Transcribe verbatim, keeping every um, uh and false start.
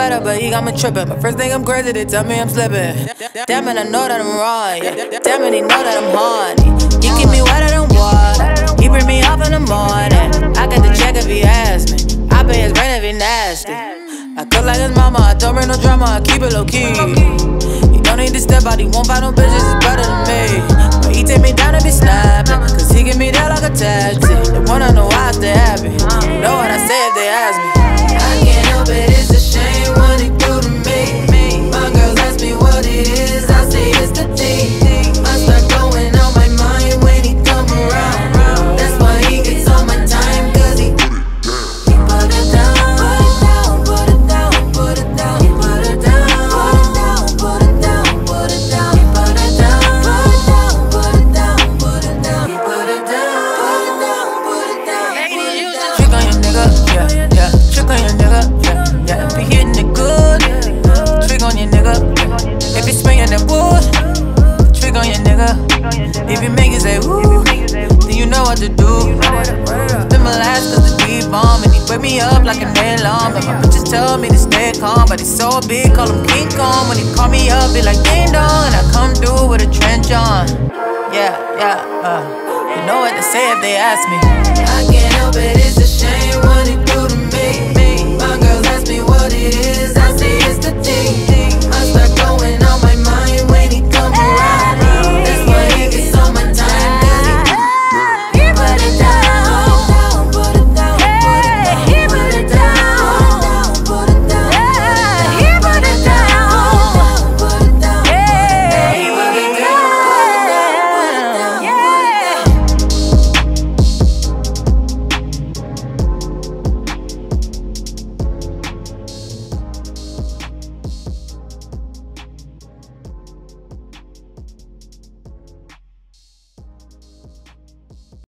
better, but he got me tripping. But first thing I'm crazy, they tell me I'm slipping. Damn it, I know that I'm wrong. Yeah. Damn it, he know that I'm horny. He keep me wetter than water. He bring me up in the morning. I got the check if he asks me. I pay his rent if he nasty. I cook like his mama, I don't bring no drama, I keep it low key. He don't need to step out, he won't find no bitches, it's better than me. But he take me down and be snapping, cause he give me that like a taxi. They wanna know why I stay happy. You know what I say if they ask me. I can't help it, it's a shame what he do to me. My girls ask me what it is, I say it's the thing. I start going out my mind when he come around. That's why he gets all my time, cause he, he put it down. If you make it say woo, then you know what to do. Spend my last cause the deep bomb, and he wake me up like an alarm. And my bitches tell me to stay calm, but he's so big, call him King Kong. When he call me up, be like ding dong, and I come through with a trench on. Yeah, yeah, uh, you know what to say if they ask me.